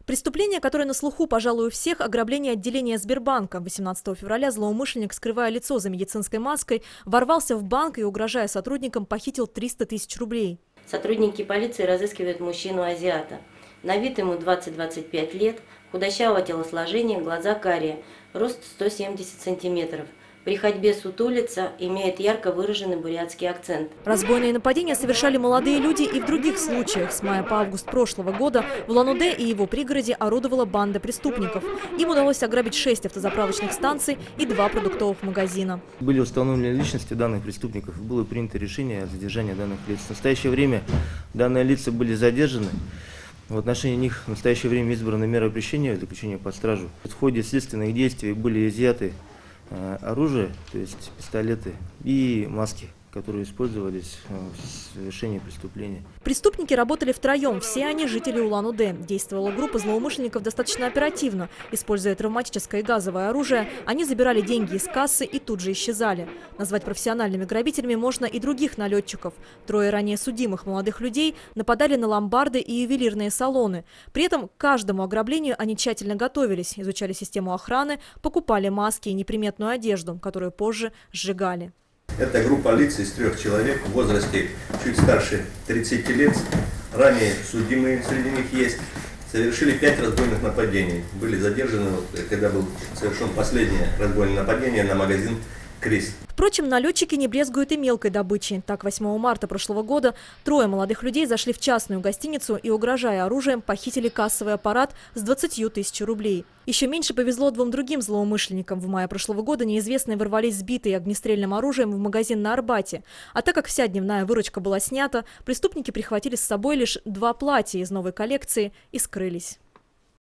Преступление, которое на слуху, пожалуй, у всех – ограбление отделения Сбербанка. 18 февраля злоумышленник, скрывая лицо за медицинской маской, ворвался в банк и, угрожая сотрудникам, похитил 300 тысяч рублей. Сотрудники полиции разыскивают мужчину-азиата. На вид ему 20-25 лет, худощавого телосложения, глаза карие, рост 170 сантиметров. При ходьбе сутулится, имеет ярко выраженный бурятский акцент. Разбойные нападения совершали молодые люди и в других случаях. С мая по август прошлого года в Улан-Удэ и его пригороде орудовала банда преступников. Им удалось ограбить 6 автозаправочных станций и 2 продуктовых магазина. Были установлены личности данных преступников. Было принято решение о задержании данных лиц. В настоящее время данные лица были задержаны. В отношении них в настоящее время избраны меры пресечения, заключения под стражу. В ходе следственных действий были изъяты оружие, то есть пистолеты и маски, которые использовались в совершении преступления. Преступники работали втроем, все они жители Улан-Удэ. Действовала группа злоумышленников достаточно оперативно. Используя травматическое и газовое оружие, они забирали деньги из кассы и тут же исчезали. Назвать профессиональными грабителями можно и других налетчиков. 3 ранее судимых молодых людей нападали на ломбарды и ювелирные салоны. При этом к каждому ограблению они тщательно готовились, изучали систему охраны, покупали маски и неприметную одежду, которую позже сжигали. Это группа лиц из 3 человек в возрасте чуть старше 30 лет. Ранее судимые среди них есть. Совершили 5 разбойных нападений. Были задержаны, когда был совершен последнее разбойное нападение на магазин «Крис». Впрочем, налетчики не брезгуют и мелкой добычей. Так, 8 марта прошлого года 3 молодых людей зашли в частную гостиницу и, угрожая оружием, похитили кассовый аппарат с 20 тысяч рублей. Еще меньше повезло 2 другим злоумышленникам. В мае прошлого года неизвестные ворвались сбитые огнестрельным оружием в магазин на Арбате. А так как вся дневная выручка была снята, преступники прихватили с собой лишь 2 платья из новой коллекции и скрылись.